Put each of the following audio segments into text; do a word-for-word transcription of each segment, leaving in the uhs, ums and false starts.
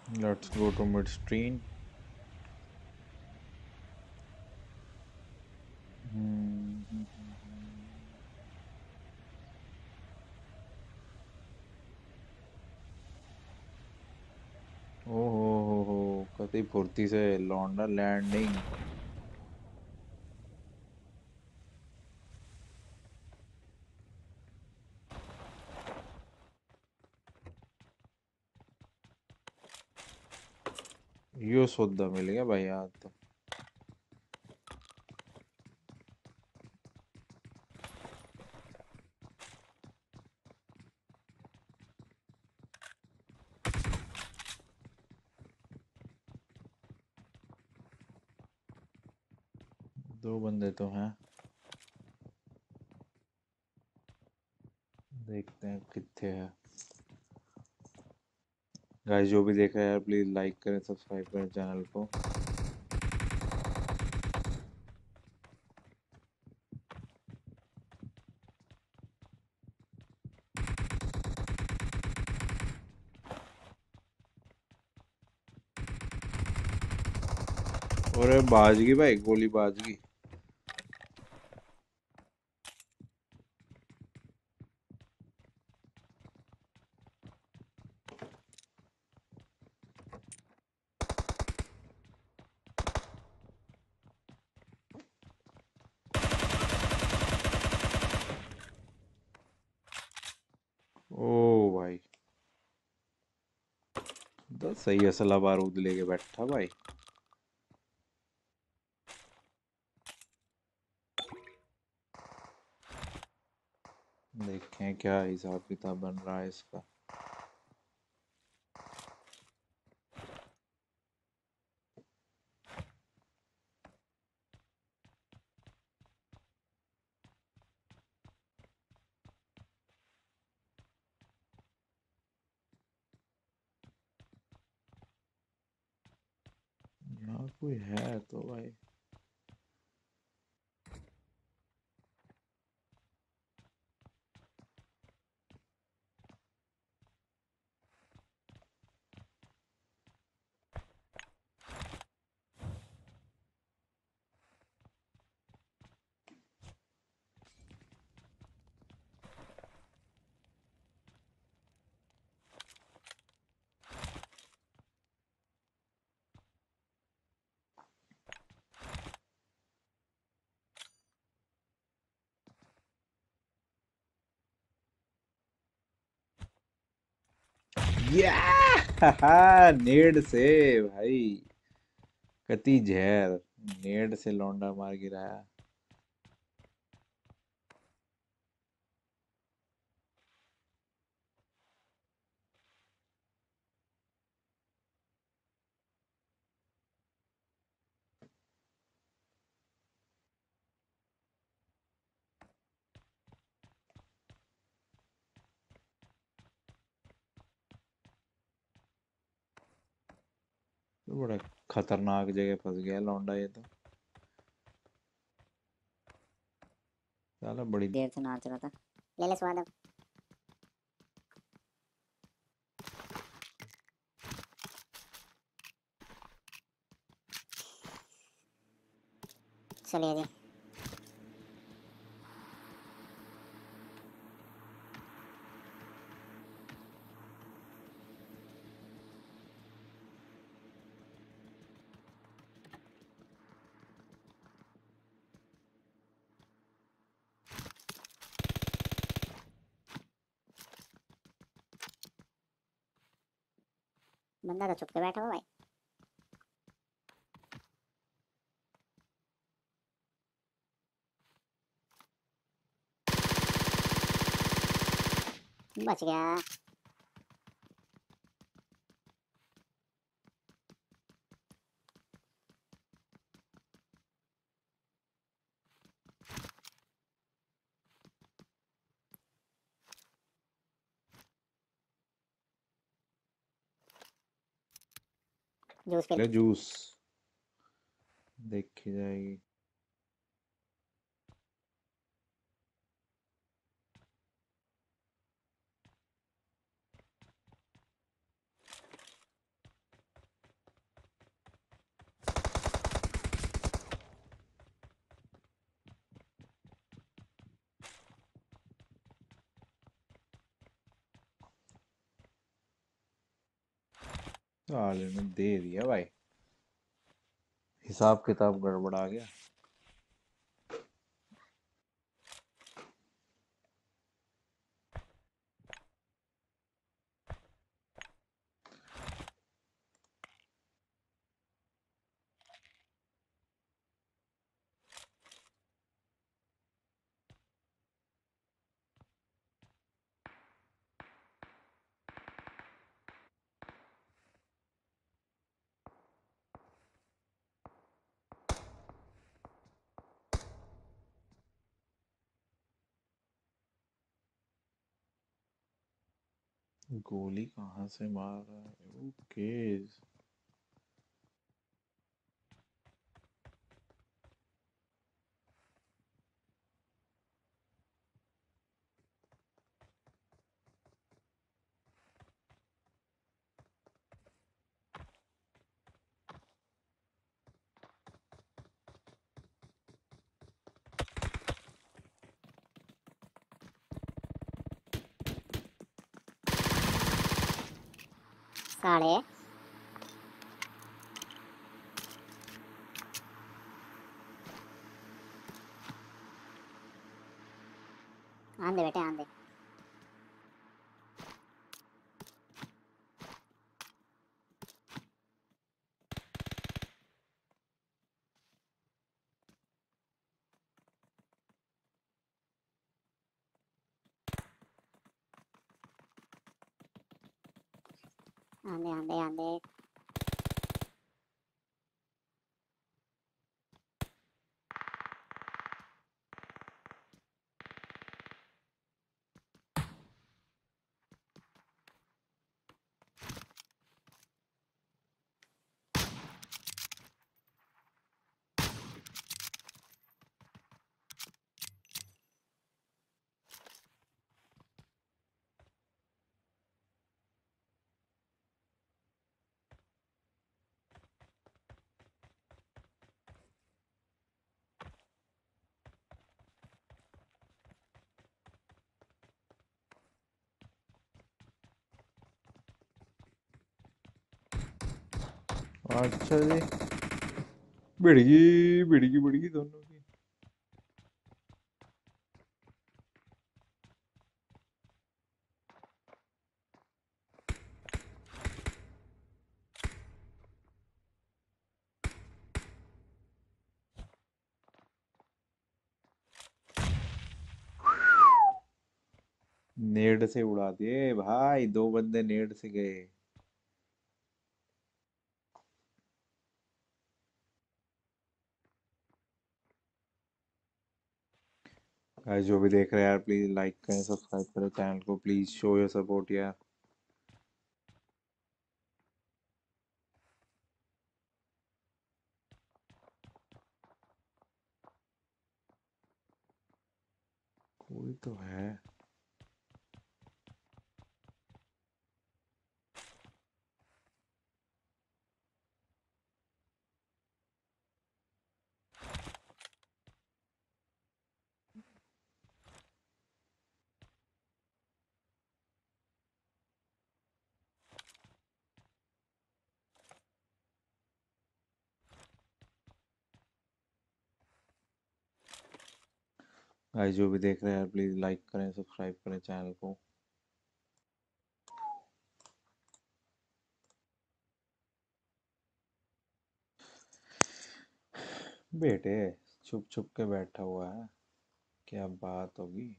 Let's go to midstream. हम्म, ओहो हो हो कति फुर्ती से लौंडा लैंडिंग। यो सौदा मिल गया भाई आज तो। दो बंदे तो हैं, देखते हैं कितने हैं। गाइस जो भी देखा है यार प्लीज लाइक करें, सब्सक्राइब करें चैनल को। और बाज गई भाई, गोली बाज गई। ओ भाई, तो सही असला बारूद लेके बैठा भाई। देखें क्या हिसाब किताब बन रहा है इसका। यहाँ कोई है तो भाई। या नेड से भाई, कती जहर। नेड से लौंडा मार गिराया। तो बड़ा खतरनाक जगह फंस गया लौंडा ये तो। साला बड़ी देर से नाच रहा था। ले ले स्वाद अब। चलिए जी। बंदा तो चुप के बैठा हुआ भाई। बच गया। जूस पी ले ले। जूस, देखी जाएगी। साले ने दे दिया भाई। हिसाब किताब गड़बड़ा गया। गोली कहाँ से मार रहा है? ओके। साढ़े आंदे बेटे आंदे। आंदे आंदे आंदे। अच्छा जी। बिड़गी बिड़गी बिड़गी दोनों की। नेड से उड़ा दिए भाई, दो बंदे नेड से गए। गाइस जो भी देख रहे हैं यार, प्लीज लाइक करें, सब्सक्राइब करें चैनल को, प्लीज शो योर सपोर्ट यार। कोई तो है। गाइस जो भी देख रहे हैं यार, प्लीज लाइक करें, सब्सक्राइब करें चैनल को। बेटे छुप छुप के बैठा हुआ है, क्या बात होगी।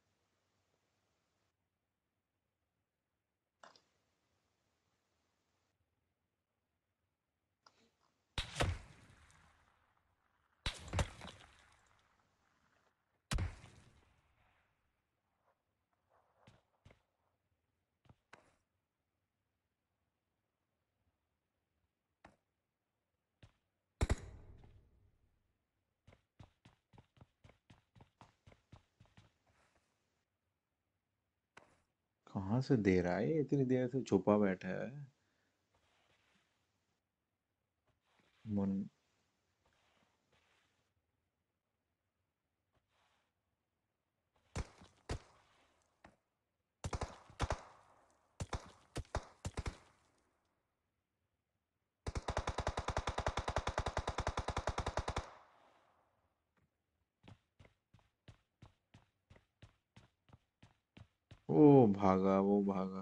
कहाँ से दे रहा है ये? इतनी देर से छुपा बैठा है। मुन भागा वो भागा।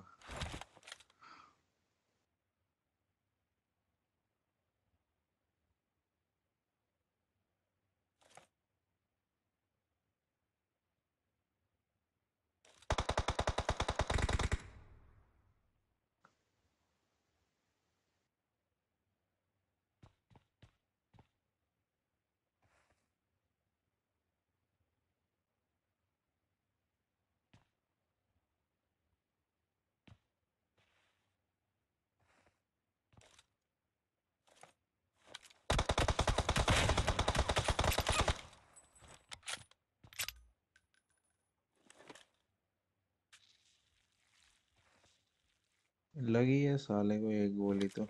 लगी है साले को एक गोली तो।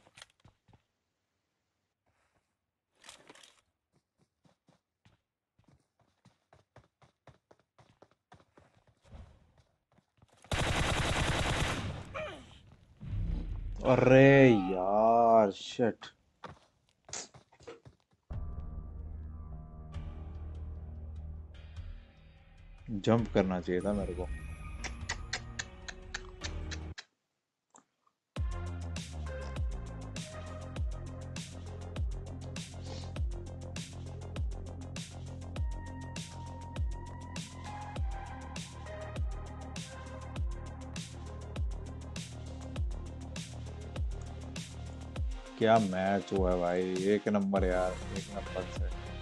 अरे यार शिट। जंप करना चाहिए था मेरे को। क्या मैच हुआ है भाई, एक नंबर यार, एक नंबर से।